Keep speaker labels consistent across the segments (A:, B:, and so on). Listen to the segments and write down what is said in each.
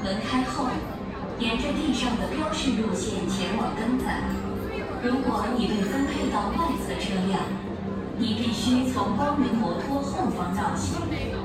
A: 门开后，沿着地上的标示路线前往更载。如果你被分配到外侧车辆，你必须从光轮摩托后方绕行。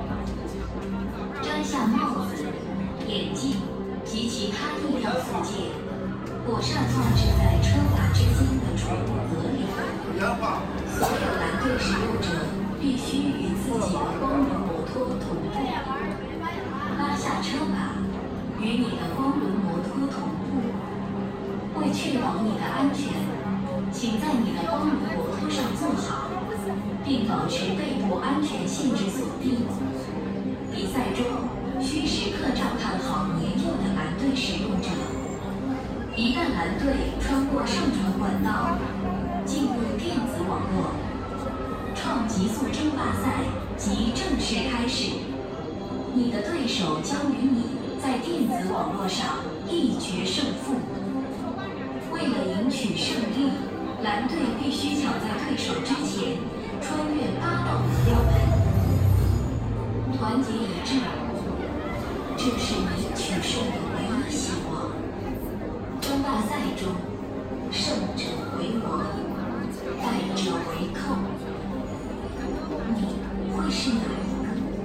A: 摘下帽子、眼镜及其他易掉附件，妥善放置在车把之间的储物格里。所有蓝队使用者必须与自己的光轮摩托同步。拉下车把，与你的光轮摩托同步。为确保你的安全，请在你的光轮摩托上坐好，并保持背部安全限制锁定。比赛中需时刻照看好年幼的蓝队使用者。一旦蓝队穿过上传管道，进入电子网络，创极速争霸赛即正式开始。你的对手将与你在电子网络上一决胜负。为了赢取胜利，蓝队必须抢在对手之前穿越8道标本。团结一致，这是你取胜的唯一希望。争霸赛中，胜者为王，败者为寇。你会是哪一个？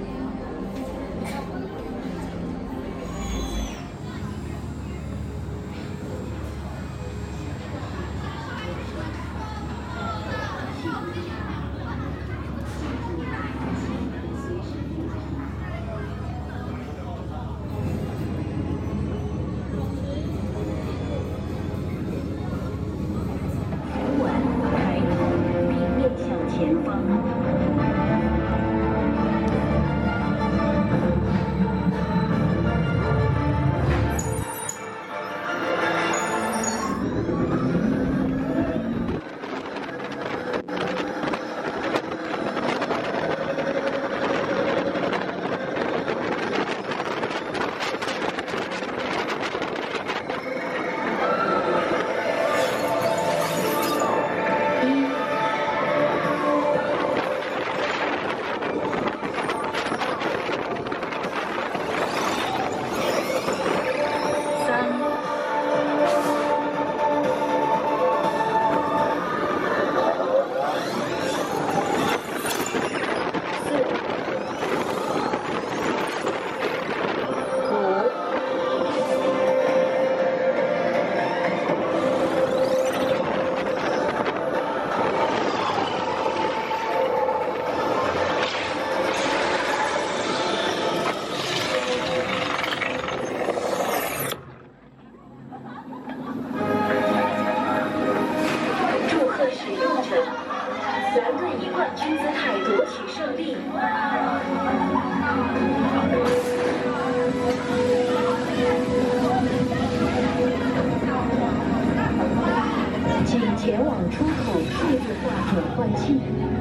B: 前往出口数字化转换器。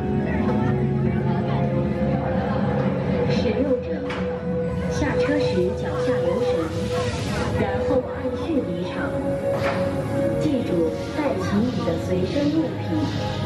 B: 使用者下车时脚下留神，然后按序离场。记住，带齐你的随身物品。